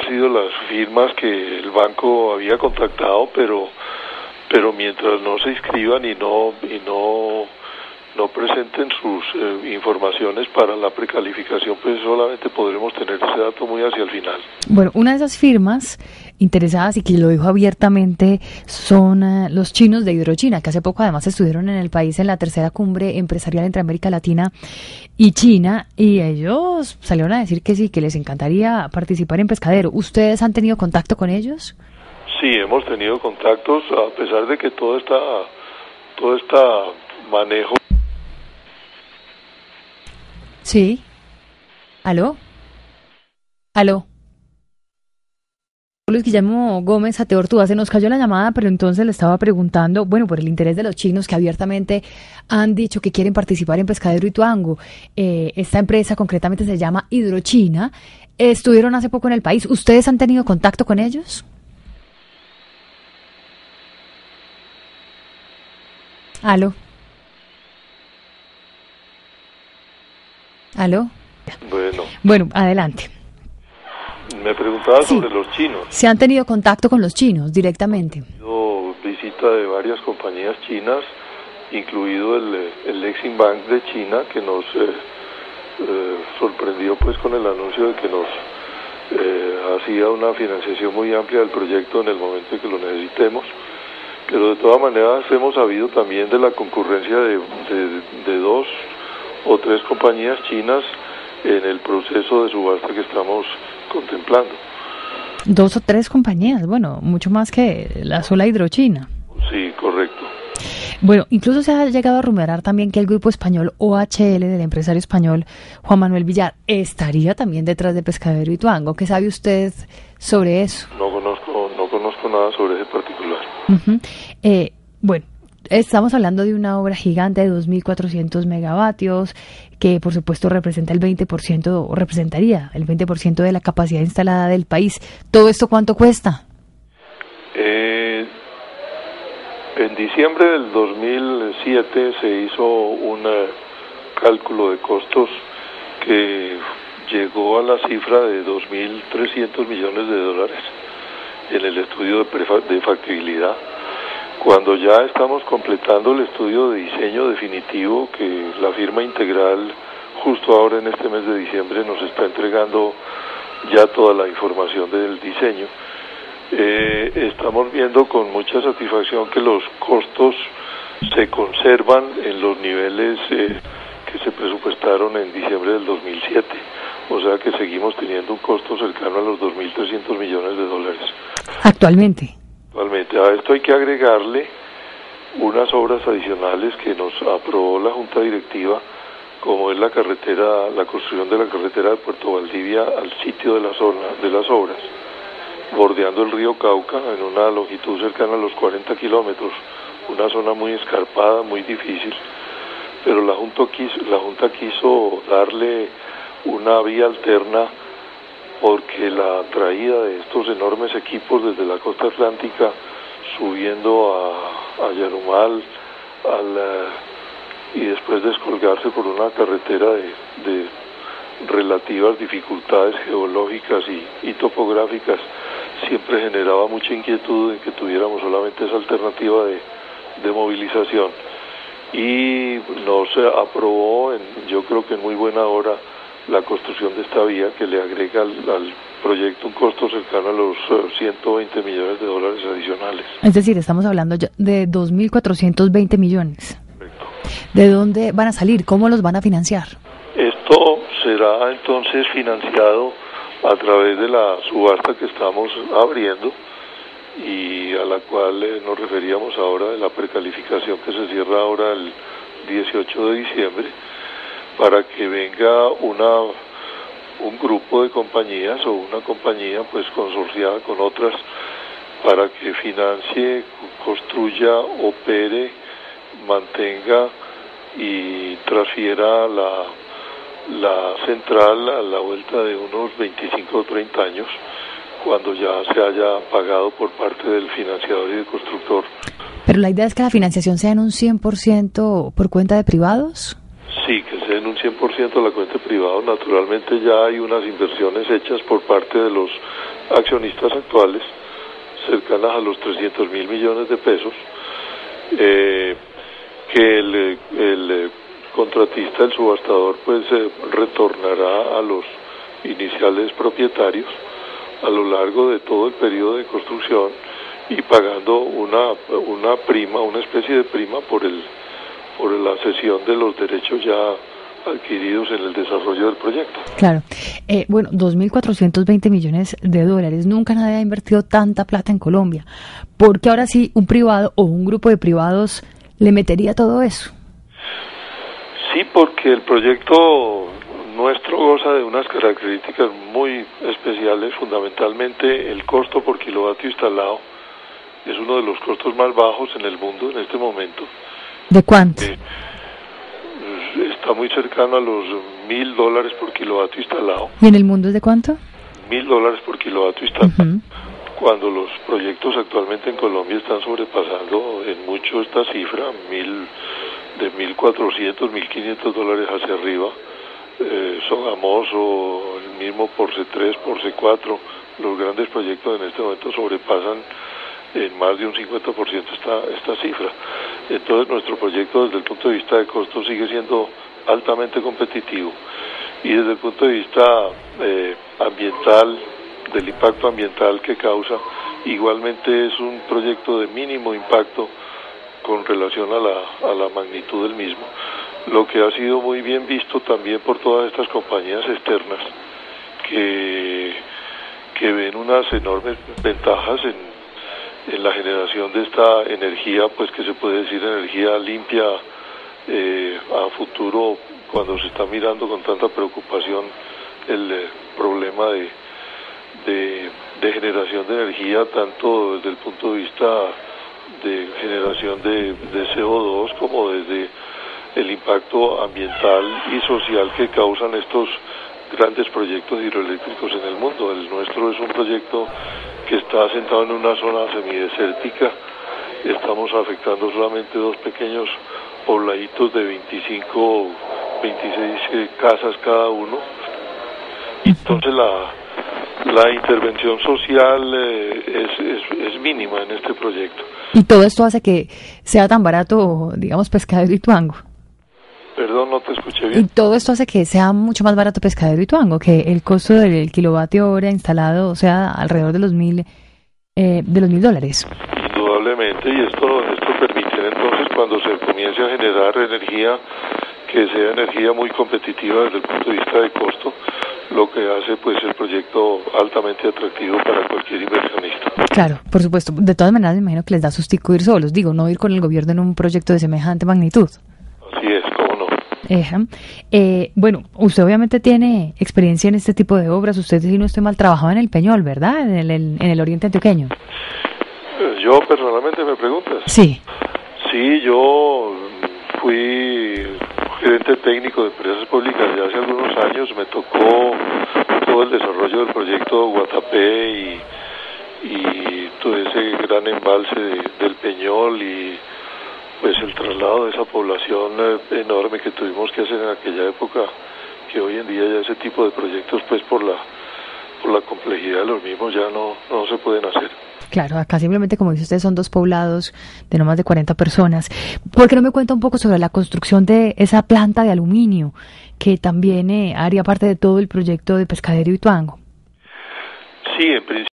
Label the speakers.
Speaker 1: sido las firmas que el banco había contactado, pero mientras no se inscriban y no presenten sus informaciones para la precalificación, pues solamente podremos tener ese dato muy hacia el final.
Speaker 2: Bueno, una de esas firmas interesadas y que lo dijo abiertamente son los chinos de Hidrochina, que hace poco además estuvieron en el país en la tercera cumbre empresarial entre América Latina y China, y ellos salieron a decir que sí, que les encantaría participar en Pescadero. ¿Ustedes han tenido contacto con ellos?
Speaker 1: Sí, hemos tenido contactos, a pesar de que todo esta manejo.
Speaker 2: Sí. ¿Aló? Luis Guillermo Gómez Ateortúa, se nos cayó la llamada, pero entonces le estaba preguntando, bueno, por el interés de los chinos que abiertamente han dicho que quieren participar en Pescadero Ituango. Esta empresa concretamente se llama Hidrochina. Estuvieron hace poco en el país. ¿Ustedes han tenido contacto con ellos? ¿Aló? Bueno, adelante.
Speaker 1: Me preguntaba sobre los chinos.
Speaker 2: ¿Se han tenido contacto con los chinos directamente?
Speaker 1: Visita de varias compañías chinas, incluido el Exim Bank de China, que nos sorprendió pues con el anuncio de que nos hacía una financiación muy amplia del proyecto en el momento en que lo necesitemos. Pero de todas maneras hemos sabido también de la concurrencia de 2 o 3 compañías chinas en el proceso de subasta que estamos contemplando.
Speaker 2: 2 o 3 compañías, bueno, mucho más que la sola Hidrochina.
Speaker 1: Sí, correcto.
Speaker 2: Bueno, incluso se ha llegado a rumorar también que el grupo español OHL del empresario español Juan Manuel Villar estaría también detrás de Pescadero Ituango. ¿Qué sabe usted sobre eso?
Speaker 1: No conozco nada sobre ese particular.
Speaker 2: Bueno, estamos hablando de una obra gigante de 2.400 megavatios que por supuesto representa el 20% o representaría el 20% de la capacidad instalada del país. ¿Todo esto cuánto cuesta?
Speaker 1: En diciembre del 2007 se hizo un cálculo de costos que llegó a la cifra de 2.300 millones de dólares en el estudio de factibilidad. Cuando ya estamos completando el estudio de diseño definitivo, que la firma Integral justo ahora en este mes de diciembre nos está entregando ya toda la información del diseño, estamos viendo con mucha satisfacción que los costos se conservan en los niveles que se presupuestaron en diciembre del 2007. O sea que seguimos teniendo un costo cercano a los 2.300 millones de dólares.
Speaker 2: Actualmente.
Speaker 1: A esto hay que agregarle unas obras adicionales que nos aprobó la Junta Directiva, como es la construcción de la carretera de Puerto Valdivia al sitio de las obras, bordeando el río Cauca en una longitud cercana a los 40 kilómetros, una zona muy escarpada, muy difícil, pero la Junta quiso darle una vía alterna, porque la traída de estos enormes equipos desde la costa atlántica subiendo a Yarumal y después descolgarse por una carretera de relativas dificultades geológicas y topográficas siempre generaba mucha inquietud en que tuviéramos solamente esa alternativa de movilización, y nos aprobó yo creo que en muy buena hora la construcción de esta vía, que le agrega al proyecto un costo cercano a los 120 millones de dólares adicionales.
Speaker 2: Es decir, estamos hablando de 2.420 millones.
Speaker 1: Correcto.
Speaker 2: ¿De dónde van a salir? ¿Cómo los van a financiar?
Speaker 1: Esto será entonces financiado a través de la subasta que estamos abriendo y a la cual nos referíamos ahora, de la precalificación que se cierra ahora el 18 de diciembre, para que venga un grupo de compañías o una compañía pues consorciada con otras para que financie, construya, opere, mantenga y transfiera la central a la vuelta de unos 25 o 30 años, cuando ya se haya pagado por parte del financiador y del constructor.
Speaker 2: ¿Pero la idea es que la financiación sea en un 100% por cuenta de privados?
Speaker 1: Sí, que sea en un 100% la cuenta de privados. Naturalmente ya hay unas inversiones hechas por parte de los accionistas actuales, cercanas a los 300.000 millones de pesos, que el contratista, el subastador, pues retornará a los iniciales propietarios a lo largo de todo el periodo de construcción y pagando una prima, una especie de prima por la cesión de los derechos ya adquiridos en el desarrollo del proyecto.
Speaker 2: Claro. Bueno, 2.420 millones de dólares. Nunca nadie ha invertido tanta plata en Colombia. ¿Por qué ahora sí un privado o un grupo de privados le metería todo eso?
Speaker 1: Sí, porque el proyecto nuestro goza de unas características muy especiales. Fundamentalmente el costo por kilovatio instalado es uno de los costos más bajos en el mundo en este momento.
Speaker 2: ¿De cuánto?
Speaker 1: Está muy cercano a los $1.000 por kilovatio instalado.
Speaker 2: ¿Y en el mundo es de cuánto?
Speaker 1: $1.000 por kilovatio instalado. Cuando los proyectos actualmente en Colombia están sobrepasando en mucho esta cifra, de $1.400, $1.500 hacia arriba. Sogamoso, el mismo Porce 3, Porce 4, los grandes proyectos en este momento sobrepasan en más de un 50% esta cifra. Entonces nuestro proyecto desde el punto de vista de costo sigue siendo altamente competitivo y desde el punto de vista ambiental, del impacto ambiental que causa, igualmente es un proyecto de mínimo impacto con relación a la magnitud del mismo, lo que ha sido muy bien visto también por todas estas compañías externas que ven unas enormes ventajas en la generación de esta energía, pues que se puede decir energía limpia a futuro, cuando se está mirando con tanta preocupación el problema de generación de energía, tanto desde el punto de vista de generación de CO2 como desde el impacto ambiental y social que causan estos grandes proyectos hidroeléctricos en el mundo. El nuestro es un proyecto que está asentado en una zona semidesértica. Estamos afectando solamente 2 pequeños pobladitos de 26 casas cada uno. Entonces la intervención social es mínima en este proyecto.
Speaker 2: ¿Y todo esto hace que sea tan barato, digamos, Pescadero Ituango?
Speaker 1: Perdón, no te escuché bien.
Speaker 2: ¿Y todo esto hace que sea mucho más barato Pescadero Ituango, que el costo del kilovatio hora instalado sea alrededor de los $1.000?
Speaker 1: Indudablemente, y esto permite entonces cuando se comience a generar energía, que sea energía muy competitiva desde el punto de vista de costo, lo que hace pues el proyecto altamente atractivo para cualquier inversionista.
Speaker 2: Claro, por supuesto. De todas maneras, me imagino que les da sustico ir solos, digo, no ir con el gobierno en un proyecto de semejante magnitud.
Speaker 1: Así es, cómo no.
Speaker 2: Bueno, usted obviamente tiene experiencia en este tipo de obras. Usted, si no estoy mal, trabajaba en el Peñol, ¿verdad? En el oriente antioqueño.
Speaker 1: ¿Yo personalmente me preguntas?
Speaker 2: Sí.
Speaker 1: Sí, yo fui gerente técnico de empresas públicas ya hace algunos años. Me tocó todo el desarrollo del proyecto Guatapé y todo ese gran embalse del Peñol y pues el traslado de esa población enorme que tuvimos que hacer en aquella época, que hoy en día ya ese tipo de proyectos pues por la complejidad de los mismos ya no se pueden hacer.
Speaker 2: Claro, acá simplemente, como dice usted, son 2 poblados de no más de 40 personas. ¿Por qué no me cuenta un poco sobre la construcción de esa planta de aluminio que también haría parte de todo el proyecto de Pescadero Ituango?
Speaker 1: Sí, en principio